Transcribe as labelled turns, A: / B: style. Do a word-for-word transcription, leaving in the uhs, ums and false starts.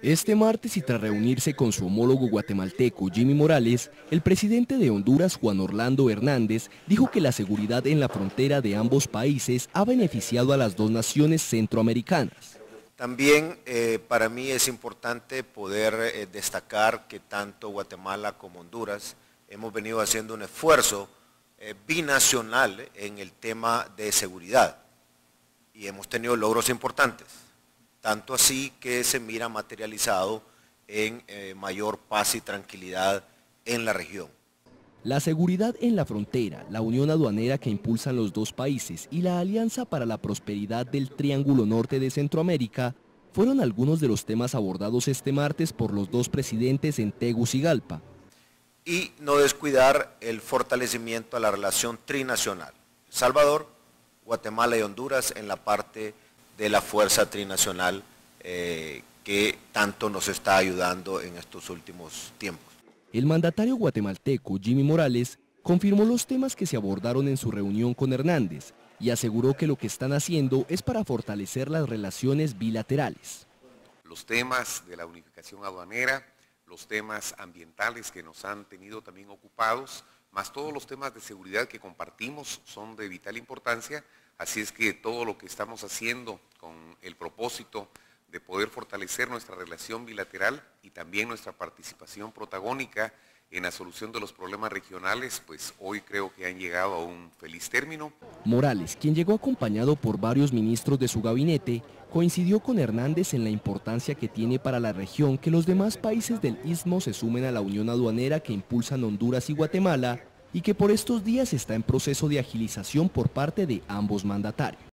A: Este martes, y tras reunirse con su homólogo guatemalteco Jimmy Morales, el presidente de Honduras, Juan Orlando Hernández, dijo que la seguridad en la frontera de ambos países ha beneficiado a las dos naciones centroamericanas.
B: También eh, para mí es importante poder eh, destacar que tanto Guatemala como Honduras hemos venido haciendo un esfuerzo eh, binacional en el tema de seguridad y hemos tenido logros importantes. Tanto así que se mira materializado en eh, mayor paz y tranquilidad en la región.
A: La seguridad en la frontera, la unión aduanera que impulsan los dos países y la alianza para la prosperidad del Triángulo Norte de Centroamérica fueron algunos de los temas abordados este martes por los dos presidentes en Tegucigalpa.
B: Y no descuidar el fortalecimiento a la relación trinacional. Salvador, Guatemala y Honduras en la parte de la fuerza trinacional eh, que tanto nos está ayudando en estos últimos tiempos.
A: El mandatario guatemalteco Jimmy Morales confirmó los temas que se abordaron en su reunión con Hernández y aseguró que lo que están haciendo es para fortalecer las relaciones bilaterales.
C: Los temas de la unificación aduanera, los temas ambientales que nos han tenido también ocupados, más todos los temas de seguridad que compartimos son de vital importancia. Así es que todo lo que estamos haciendo con el propósito de poder fortalecer nuestra relación bilateral y también nuestra participación protagónica en la solución de los problemas regionales, pues hoy creo que han llegado a un feliz término.
A: Morales, quien llegó acompañado por varios ministros de su gabinete, coincidió con Hernández en la importancia que tiene para la región que los demás países del Istmo se sumen a la unión aduanera que impulsan Honduras y Guatemala y que por estos días está en proceso de agilización por parte de ambos mandatarios.